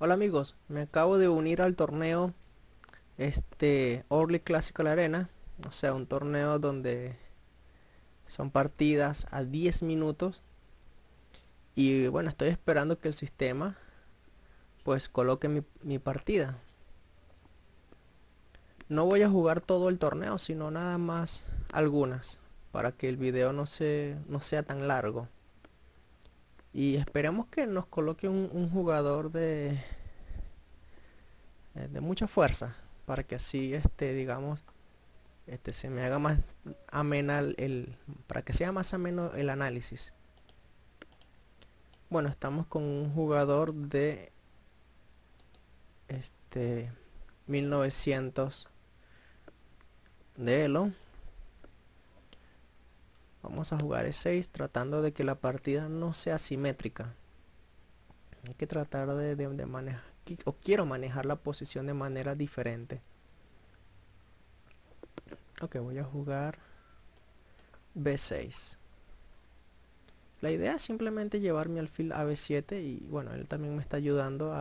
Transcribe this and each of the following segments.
Hola amigos, me acabo de unir al torneo Orly Classical Arena, o sea, un torneo donde son partidas a 10 minutos y bueno, estoy esperando que el sistema pues coloque mi partida. No voy a jugar todo el torneo, sino nada más algunas, para que el video no sea tan largo. Y esperemos que nos coloque un jugador de mucha fuerza, para que así digamos se me haga más amena para que sea más ameno el análisis. Bueno, estamos con un jugador de este 1900 de Elo. Vamos a jugar E6 tratando de que la partida no sea simétrica. Hay que tratar de manejar, o quiero manejar la posición de manera diferente. Ok, voy a jugar B6. La idea es simplemente llevar mi alfil a B7 y bueno, él también me está ayudando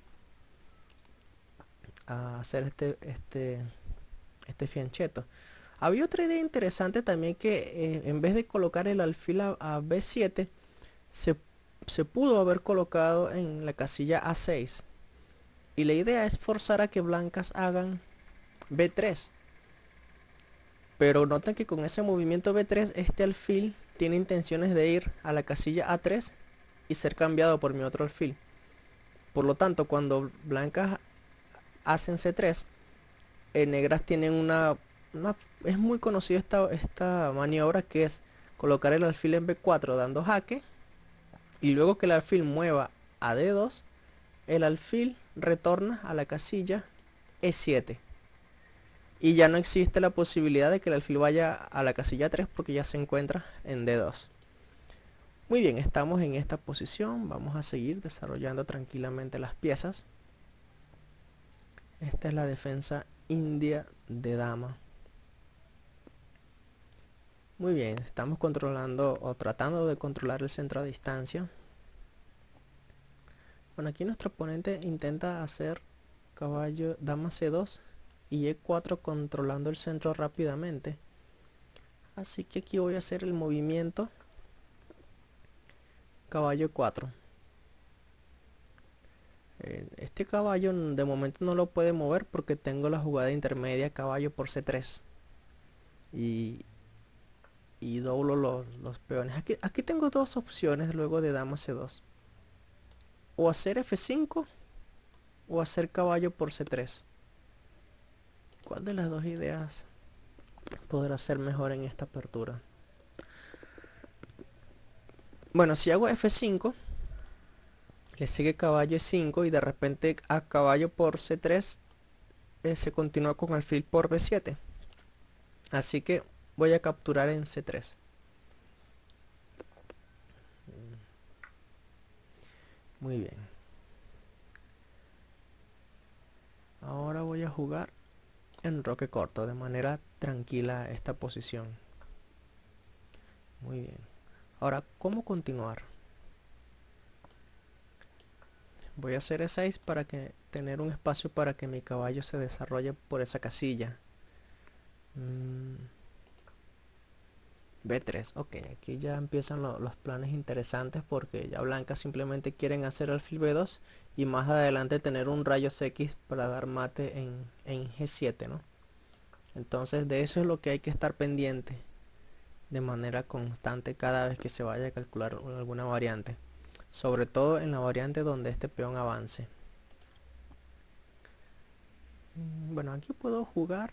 a hacer este fiancheto. Había otra idea interesante también que en vez de colocar el alfil a B7 se, se pudo haber colocado en la casilla A6 y la idea es forzar a que blancas hagan B3, pero noten que con ese movimiento B3 este alfil tiene intenciones de ir a la casilla A3 y ser cambiado por mi otro alfil. Por lo tanto, cuando blancas hacen C3, negras tienen es muy conocida esta maniobra, que es colocar el alfil en B4 dando jaque y luego que el alfil mueva a D2 el alfil retorna a la casilla E7 y ya no existe la posibilidad de que el alfil vaya a la casilla 3 porque ya se encuentra en D2. Muy bien, estamos en esta posición, vamos a seguir desarrollando tranquilamente las piezas. Esta es la defensa india de dama. Muy bien, estamos controlando o tratando de controlar el centro a distancia. Bueno, aquí nuestro oponente intenta hacer caballo dama C2 y E4 controlando el centro rápidamente. Así que aquí voy a hacer el movimiento caballo 4. Este caballo de momento no lo puede mover porque tengo la jugada intermedia caballo por C3 y, y doblo los peones. Aquí tengo dos opciones luego de dama C2: o hacer F5 o hacer caballo por C3. ¿Cuál de las dos ideas podrá ser mejor en esta apertura? Bueno, si hago F5, le sigue caballo E5 y de repente a caballo por C3 se continúa con alfil por B7. Así que voy a capturar en C3. Muy bien. Ahora voy a jugar en roque corto de manera tranquila esta posición. Muy bien. Ahora, ¿cómo continuar? Voy a hacer E6 para que tener un espacio para que mi caballo se desarrolle por esa casilla. B3, ok, aquí ya empiezan los planes interesantes porque ya blancas simplemente quieren hacer alfil B2 y más adelante tener un rayos X para dar mate en G7, ¿no? Entonces de eso es lo que hay que estar pendiente de manera constante cada vez que se vaya a calcular alguna variante, sobre todo en la variante donde este peón avance. Bueno, aquí puedo jugar.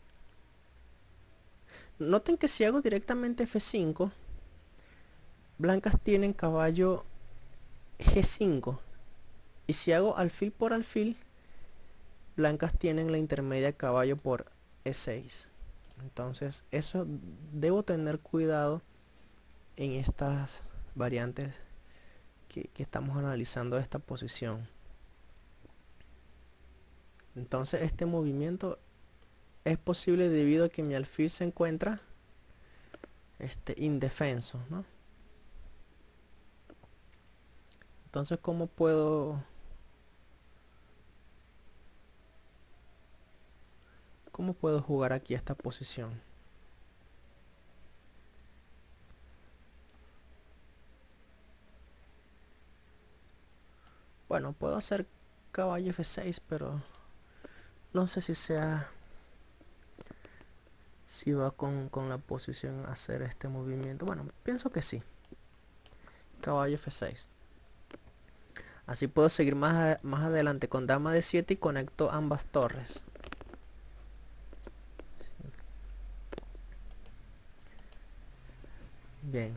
Noten que si hago directamente F5, blancas tienen caballo G5 y si hago alfil por alfil, blancas tienen la intermedia caballo por E6. Entonces eso debo tener cuidado en estas variantes que estamos analizando esta posición. Entonces este movimiento es posible debido a que mi alfil se encuentra indefenso, ¿no? Entonces, ¿cómo puedo ¿Cómo puedo jugar aquí esta posición? Bueno, puedo hacer caballo F6, pero no sé si va con la posición a hacer este movimiento. Bueno, pienso que sí. Caballo F6. Así puedo seguir más adelante con dama de 7 y conecto ambas torres. Bien.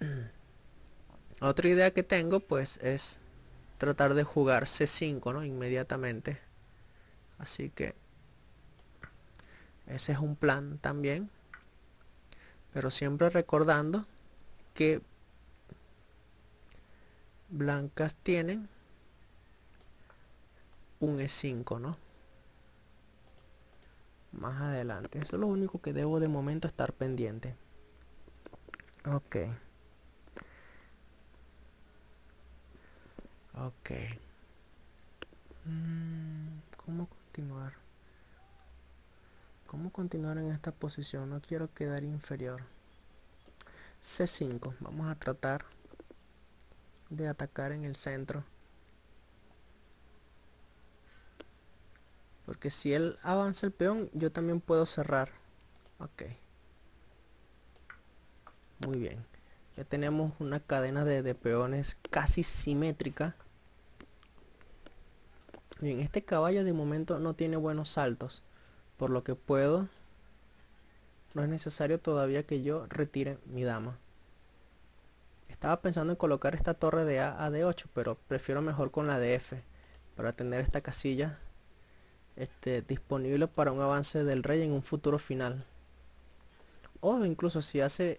Otra idea que tengo pues es tratar de jugar C5, ¿no? Inmediatamente. Así que ese es un plan también. Pero siempre recordando que blancas tienen un E5, ¿no? Más adelante. Eso es lo único que debo de momento estar pendiente. Ok. Ok. ¿Cómo continuar? ¿Cómo continuar en esta posición? No quiero quedar inferior. C5. Vamos a tratar de atacar en el centro. Porque si él avanza el peón, yo también puedo cerrar. Ok. Muy bien. Ya tenemos una cadena de peones casi simétrica. Bien, este caballo de momento no tiene buenos saltos. Por lo que no es necesario todavía que yo retire mi dama. Estaba pensando en colocar esta torre de A D8, pero prefiero mejor con la de F. Para tener esta casilla disponible para un avance del rey en un futuro final. O incluso si hace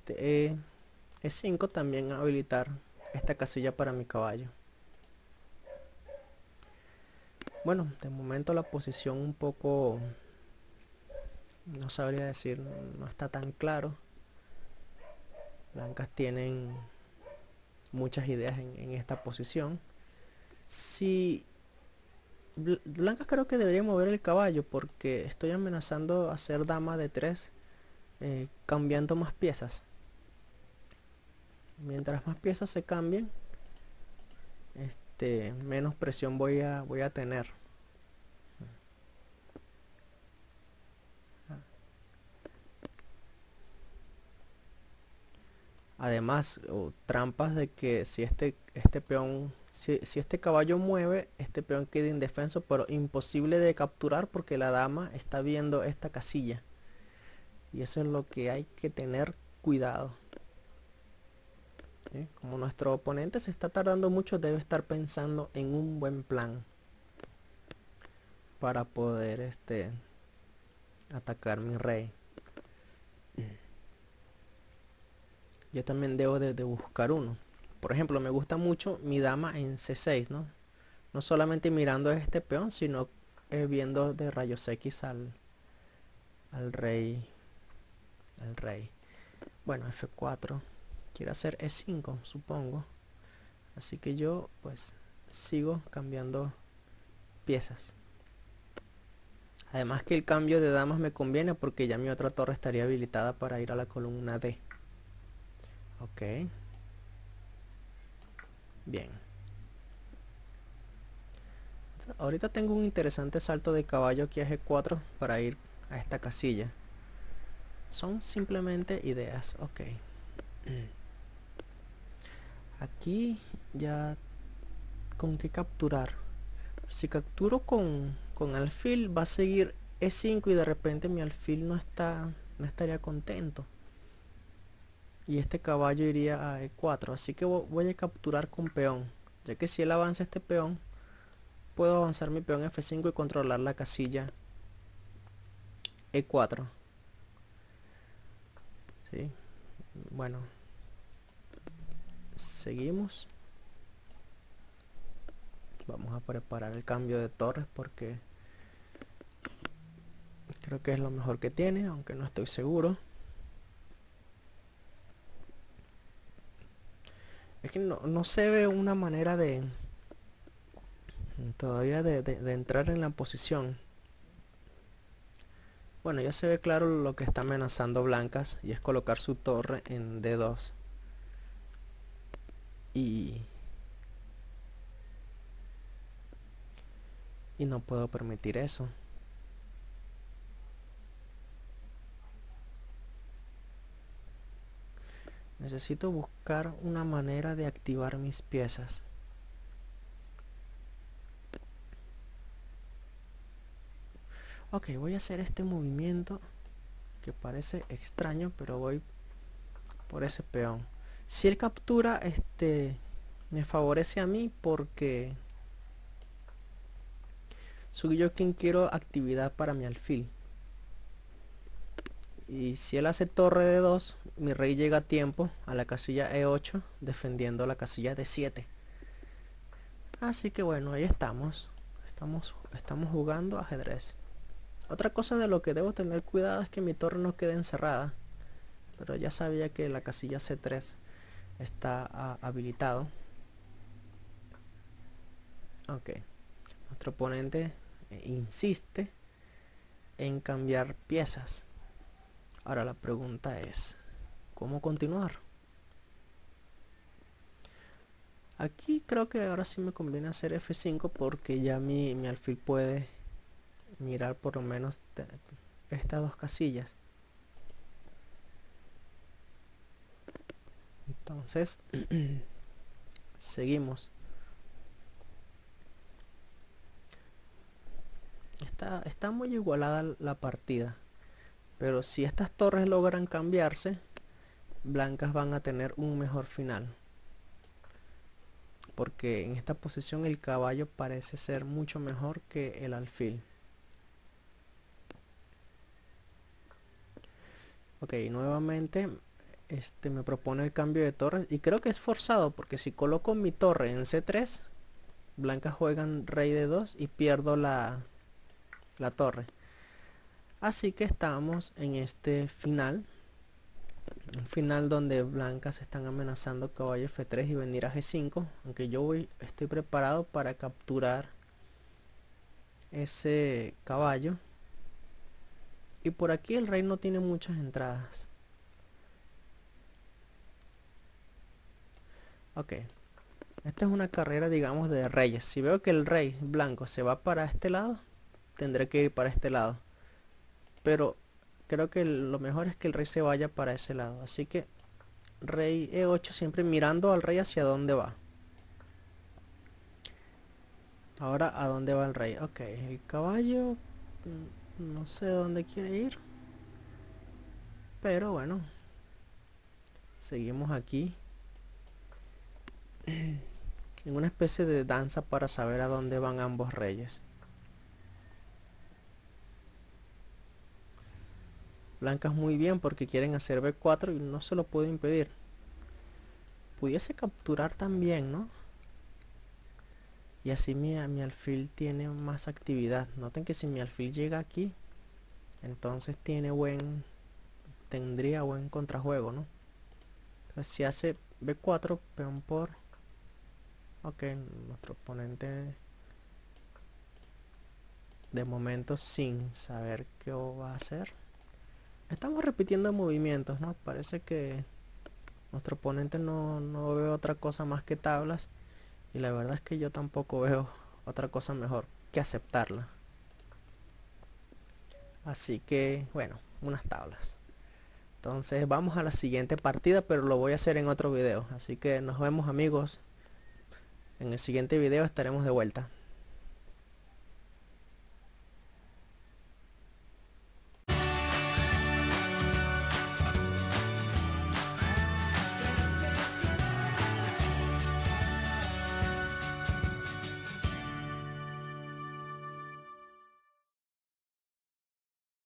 E5 también habilitar esta casilla para mi caballo. Bueno, de momento la posición un poco, no sabría decir, no está tan claro. Blancas tienen muchas ideas en esta posición. Si blancas creo que debería mover el caballo porque estoy amenazando a hacer dama de 3 cambiando más piezas. Mientras más piezas se cambien, menos presión voy a tener. Además, trampas de que si este peón, si este caballo mueve, este peón queda indefenso, pero imposible de capturar porque la dama está viendo esta casilla. Y eso es lo que hay que tener cuidado. ¿Sí? Como nuestro oponente se está tardando mucho, debe estar pensando en un buen plan para poder atacar mi rey. Yo también debo de buscar uno. Por ejemplo, me gusta mucho mi dama en C6, ¿no? No solamente mirando a este peón, sino viendo de rayos X al rey. Bueno, F4. Quiere hacer E5, supongo. Así que yo, pues, sigo cambiando piezas. Además que el cambio de damas me conviene porque ya mi otra torre estaría habilitada para ir a la columna D. Ok. Bien. Ahorita tengo un interesante salto de caballo aquí a G4 para ir a esta casilla. Son simplemente ideas. Ok. Aquí ya con qué capturar. Si capturo con alfil va a seguir E5 y de repente mi alfil no estaría contento. Y este caballo iría a E4. Así que voy a capturar con peón. Ya que si él avanza este peón, puedo avanzar mi peón F5 y controlar la casilla E4. ¿Sí? Bueno. Seguimos. Vamos a preparar el cambio de torres porque creo que es lo mejor que tiene, aunque no estoy seguro. Es que no se ve una manera de todavía de entrar en la posición. Bueno, ya se ve claro lo que está amenazando blancas, y es colocar su torre en D2. Y no puedo permitir eso. Necesito buscar una manera de activar mis piezas. Ok, voy a hacer este movimiento que parece extraño, pero voy por ese peón. Si él captura, me favorece a mí porque soy yo quien quiero actividad para mi alfil. Y si él hace torre de 2, mi rey llega a tiempo a la casilla E8 defendiendo la casilla D7. Así que bueno, ahí estamos. Estamos jugando ajedrez. Otra cosa de lo que debo tener cuidado es que mi torre no quede encerrada. Pero ya sabía que la casilla C3 está habilitado. Ok. Nuestro oponente insiste en cambiar piezas. Ahora la pregunta es, ¿cómo continuar? Aquí creo que ahora sí me conviene hacer F5 porque ya mi alfil puede mirar por lo menos estas dos casillas. Entonces, seguimos. Está muy igualada la partida. Pero si estas torres logran cambiarse, blancas van a tener un mejor final. Porque en esta posición el caballo parece ser mucho mejor que el alfil. Ok, nuevamente me propone el cambio de torre. Y creo que es forzado porque si coloco mi torre en C3, blancas juegan rey de 2 y pierdo la torre. Así que estamos en este final. Un final donde blancas están amenazando caballo F3 y venir a G5. Aunque yo estoy preparado para capturar ese caballo. Y por aquí el rey no tiene muchas entradas. Ok. Esta es una carrera, digamos, de reyes. Si veo que el rey blanco se va para este lado, tendré que ir para este lado. Pero creo que lo mejor es que el rey se vaya para ese lado. Así que rey E8 siempre mirando al rey hacia dónde va. Ahora, ¿a dónde va el rey? Ok, el caballo no sé dónde quiere ir. Pero bueno, seguimos aquí en una especie de danza para saber a dónde van ambos reyes. Blancas muy bien porque quieren hacer B4 y no se lo puedo impedir. Pudiese capturar también, ¿no? Y así mi alfil tiene más actividad. Noten que si mi alfil llega aquí, entonces tendría buen contrajuego, ¿no? Entonces si hace B4, peón por... Ok, nuestro oponente de momento sin saber qué va a hacer. Estamos repitiendo movimientos, ¿no? Parece que nuestro oponente no ve otra cosa más que tablas. Y la verdad es que yo tampoco veo otra cosa mejor que aceptarla. Así que, bueno, unas tablas. Entonces vamos a la siguiente partida, pero lo voy a hacer en otro video. Así que nos vemos, amigos. En el siguiente video estaremos de vuelta.